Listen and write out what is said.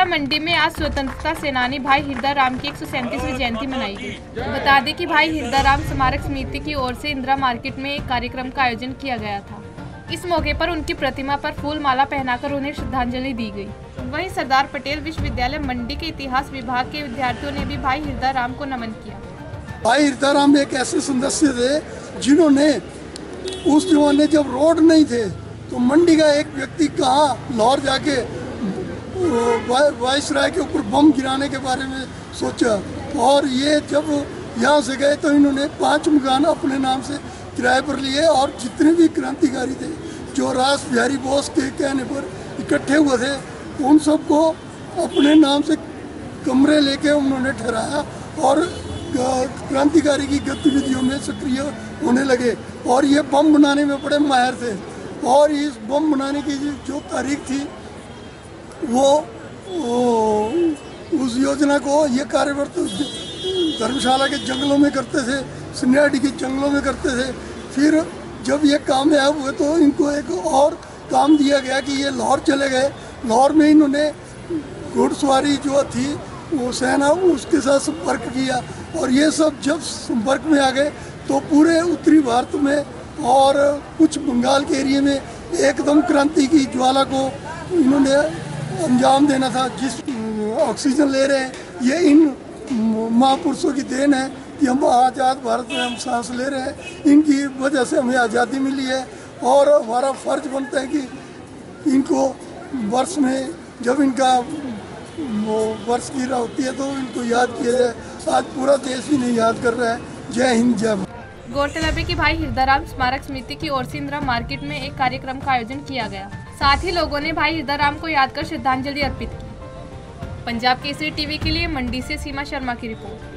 जिला मंडी में आज स्वतंत्रता सेनानी भाई हिरदाराम की 137वीं जयंती मनाई गई। बता दें कि भाई हिरदाराम स्मारक समिति की ओर से इंदिरा मार्केट में एक कार्यक्रम का आयोजन किया गया था। इस मौके पर उनकी प्रतिमा पर फूल माला पहनाकर उन्हें श्रद्धांजलि दी गई। वहीं सरदार पटेल विश्वविद्यालय मंडी के इतिहास विभाग के विद्यार्थियों ने भी भाई हिरदाराम को नमन किया। भाई हिरदाराम एक ऐसे सदस्य थे जिन्होंने उस जमाने जब रोड नहीं थे तो मंडी का एक व्यक्ति कहाँ लाहौर जाके वायसराय के ऊपर बम गिराने के बारे में सोचा, और ये जब यहाँ से गए तो इन्होंने 5 मकान अपने नाम से किराए पर लिए, और जितने भी क्रांतिकारी थे जो रास बिहारी बोस के कहने पर इकट्ठे हुए थे उन सबको अपने नाम से कमरे लेके उन्होंने ठहराया और क्रांतिकारी की गतिविधियों में सक्रिय होने लगे। और ये बम बनाने में बड़े माहिर थे, और इस बम बनाने की जो तारीख थी वो उस योजना को ये कार्यरत धर्मशाला के जंगलों में करते थे, सिन्याडी के जंगलों में करते थे। फिर जब ये कामयाब हुए तो इनको एक और काम दिया गया कि ये लाहौर चले गए। लाहौर में इन्होंने घुड़सवारी जो थी वो सेना उसके साथ संपर्क किया, और ये सब जब संपर्क में आ गए तो पूरे उत्तरी भारत में और कुछ बंगाल के एरिया में एकदम क्रांति की ज्वाला को इन्होंने अंजाम देना था। जिस ऑक्सीजन ले रहे हैं ये इन महापुरुषों की देन है कि हम आज़ाद भारत में हम सांस ले रहे हैं। इनकी वजह से हमें आज़ादी मिली है, और हमारा फर्ज बनता है कि इनको वर्ष में जब इनका वर्ष की होती है तो इनको याद किया जाए। आज पूरा देश ही नहीं याद कर रहा है। जय हिंद जय भारत। गौरतलब है कि भाई हिरदाराम स्मारक समिति की ओर से इंदिरा मार्केट में एक कार्यक्रम का आयोजन किया गया। साथ ही लोगों ने भाई हिरदाराम को याद कर श्रद्धांजलि अर्पित की। पंजाब केसरी टीवी के लिए मंडी से सीमा शर्मा की रिपोर्ट।